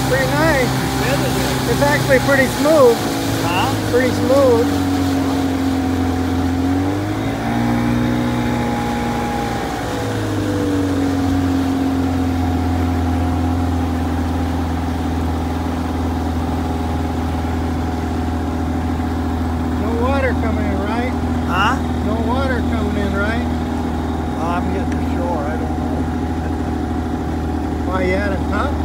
Pretty nice. Bed is it? It's actually pretty smooth. Huh? Pretty smooth. No water coming in, right? Huh? No water coming in, right? I'm getting ashore. I don't know. Why you had it, huh?